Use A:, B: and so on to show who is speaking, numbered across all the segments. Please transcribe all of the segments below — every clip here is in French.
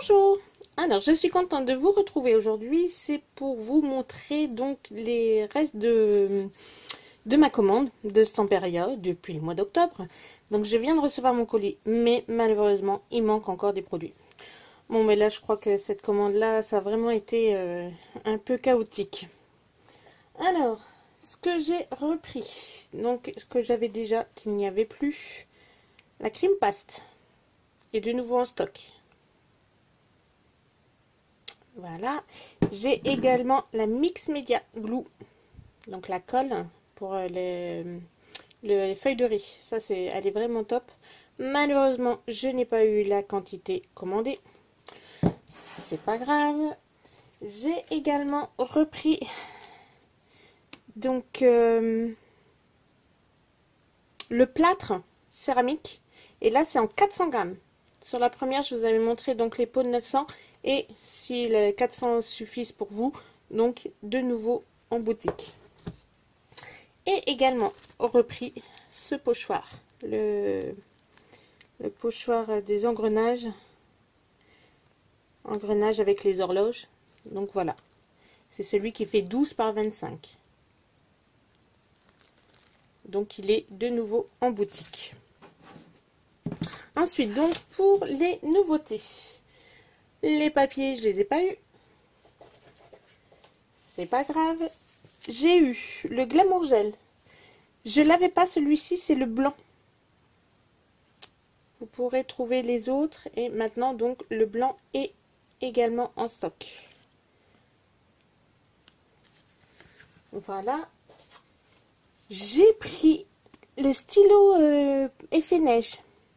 A: Bonjour. Alors, je suis contente de vous retrouver aujourd'hui. C'est pour vous montrer donc les restes de ma commande de Stamperia depuis le mois d'octobre. Donc, je viens de recevoir mon colis, mais malheureusement, il manque encore des produits. Bon, mais là, je crois que cette commande-là, ça a vraiment été un peu chaotique. Alors, ce que j'ai repris, donc ce que j'avais déjà, qu'il n'y avait plus, la Cream Paste est de nouveau en stock. Voilà, j'ai également la Mix Media Glue, donc la colle pour les feuilles de riz. Ça, elle est vraiment top. Malheureusement, je n'ai pas eu la quantité commandée. C'est pas grave. J'ai également repris donc le plâtre céramique. Et là, c'est en 400 grammes. Sur la première, je vous avais montré donc les pots de 900. Et si les 400 suffisent pour vous, donc de nouveau en boutique. Et également repris ce pochoir, le pochoir des engrenages avec les horloges. Donc voilà, c'est celui qui fait 12 par 25. Donc il est de nouveau en boutique. Ensuite, donc pour les nouveautés. Les papiers, je les ai pas eu. C'est pas grave. J'ai eu le Glamour Gel. Je l'avais pas, celui-ci, c'est le blanc. Vous pourrez trouver les autres. Et maintenant, donc, le blanc est également en stock. Voilà. J'ai pris le stylo effet neige.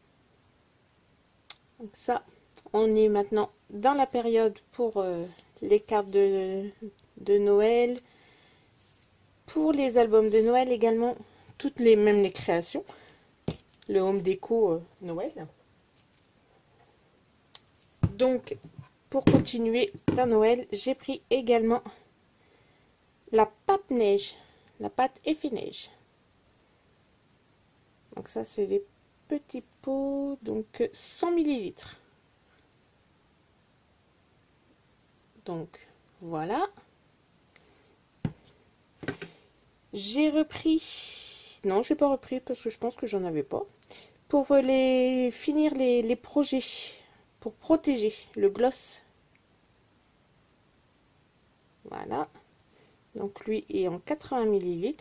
A: Donc ça, on est maintenant dans la période pour les cartes de Noël, pour les albums de Noël également, même les créations, le home déco Noël. Donc, pour continuer vers Noël, j'ai pris également la pâte neige, la pâte effet neige. Donc ça, c'est les petits pots, donc 100 ml. Donc voilà. J'ai repris, non, j'ai pas repris parce que je pense que j'en avais pas. Pour finir les projets, pour protéger le gloss. Voilà. Donc lui est en 80 ml.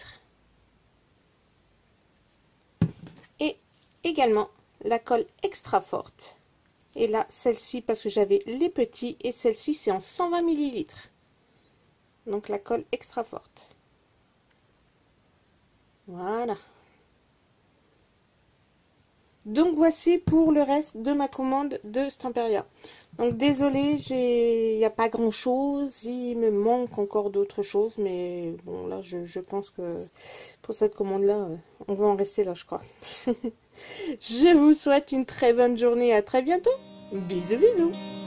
A: Et également la colle extra forte. Et là, celle-ci, parce que j'avais les petits, et celle-ci, c'est en 120 ml. Donc la colle extra forte. Voilà. Donc voici pour le reste de ma commande de Stamperia. Donc désolé, il n'y a pas grand chose, il me manque encore d'autres choses, mais bon là je pense que pour cette commande là, on va en rester là je crois. Je vous souhaite une très bonne journée, à très bientôt. Bisous bisous.